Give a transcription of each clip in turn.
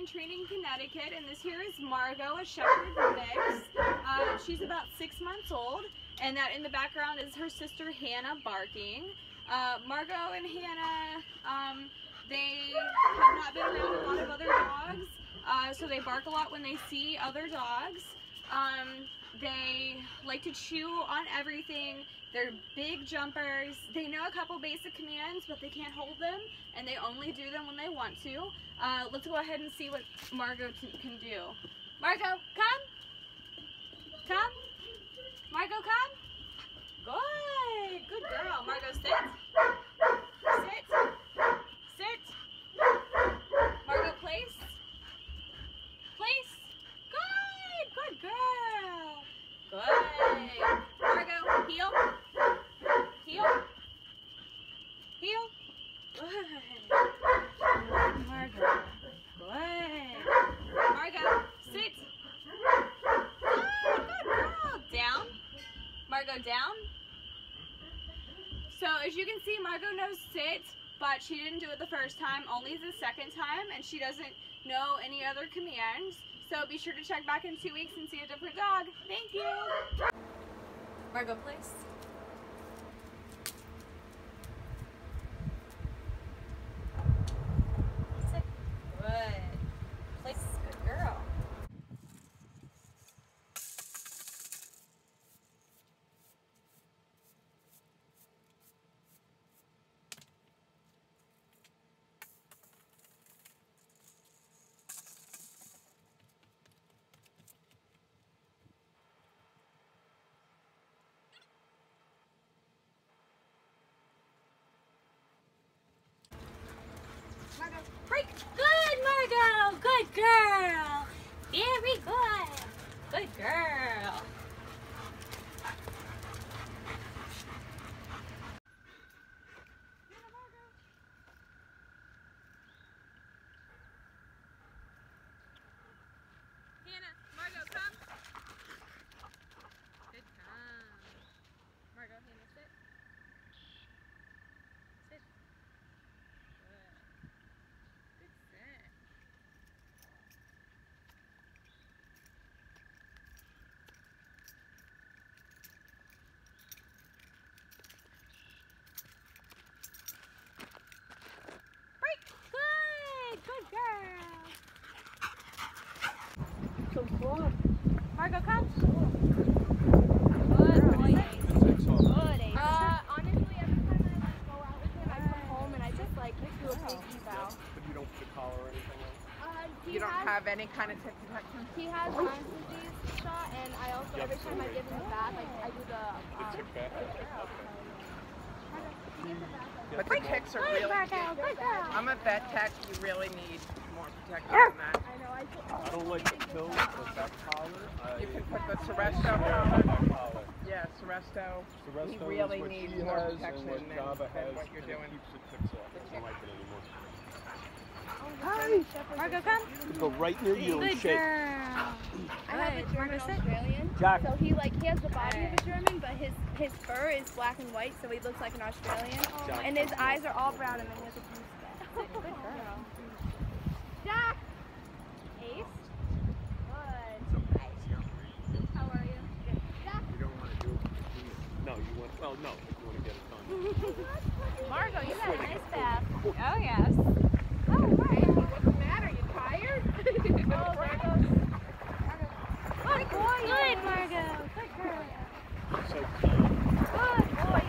training Connecticut, and this here is Margot, a Shepherd mix. She's about 6 months old, and that in the background is her sister Hannah barking. Margot and Hannah, they have not been around a lot of other dogs, so they bark a lot when they see other dogs. They like to chew on everything. They're big jumpers. They know a couple basic commands, but they can't hold them, and they only do them when they want to. Let's go ahead and see what Margot can do. Margot, come. Come. Margot, come. Good. Good girl. Margot, sit. Sit. Sit. Margot, place. Place. Good. Good girl. Good. Margot, heel. Heel. Heel. Good. Good, Margot. Good. Margot, sit. Good. Good girl. Down. Margot, down. So as you can see, Margot knows sit, but she didn't do it the first time, only the second time, and she doesn't know any other commands. So be sure to check back in 2 weeks and see a different dog. Thank you. Margot, place. Sit. Good. Place. Good girl. Break. Good, Margot. Good girl. Very good. Good girl. Hannah, Margot, come. Good come. Margot, Hannah, sit. Sit. Good. Good sit. Break. Good. Good girl. So far. Margot, come. Good boy. Good. Honestly, every time I go out with him, I come home and I just do a piggy bow. But you don't put the collar or anything else? You don't have any kind of tip protection? He has Lyme disease shot, and I also, every time I give him a bath, I do the Tick bath? But the ticks are really, Good girl. I'm a vet tech, you really need more protection than that. I know, I don't like the pill with that collar. You can put the Seresto Yeah, on. that collar. Yeah, Seresto. Seresto He is really what needs she more has protection and what than Java has, what you're and it doing. keeps the ticks off. I don't like it anymore. Hi. Margot, come. It'll go right near you and Good shake. girl. I have a German Margot, sit. Australian, Jack. so he has the body of a German, but his fur is black and white, so he looks like an Australian. Jack. And his eyes are all brown, and then he has a blue spot. Good girl. Jack. Ace. Good. How are you? Good. Jack. You don't want to do it. No, you want, well, no, if you want to get it done. Margot, you had a nice bath. Oh, yes. Oh, right. What's the matter? You tired? Oh, there goes. Good boy. Good, Margot. Good girl. So, Good boy.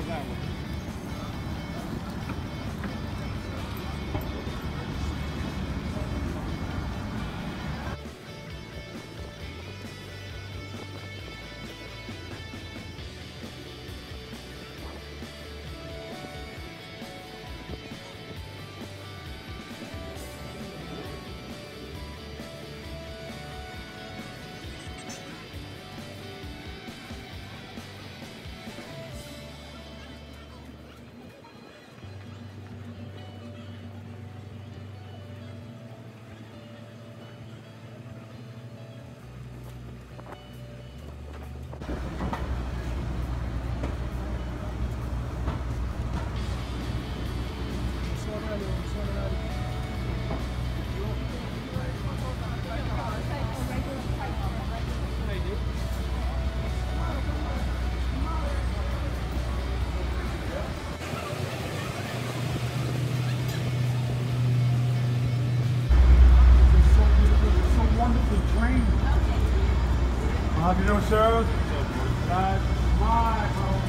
that one. How you doing, sir? That's my home.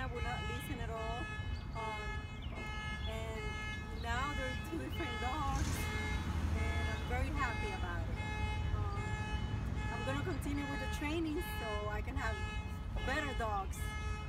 Hannah would not listen at all. And now they're two different dogs, and I'm very happy about it. I'm going to continue with the training so I can have better dogs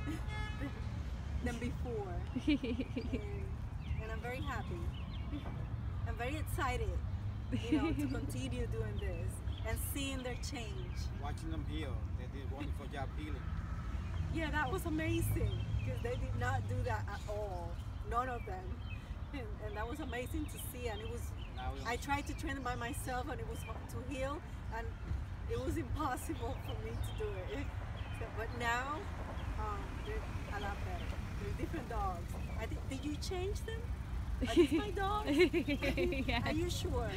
than before. And I'm very happy. I'm very excited, you know, to continue doing this and seeing their change. Watching them heal, they did a wonderful job healing. Yeah, that was amazing because they did not do that at all. None of them. And that was amazing to see. And it was, I tried to train them by myself and it was hard to heal, and it was impossible for me to do it. So, but now, they're a lot better. They're different dogs. Did you change them? Are these my dogs? Yeah. Are you sure?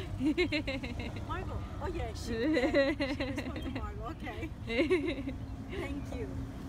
Margot. Oh yeah, she responds to Margot. Okay. Thank you.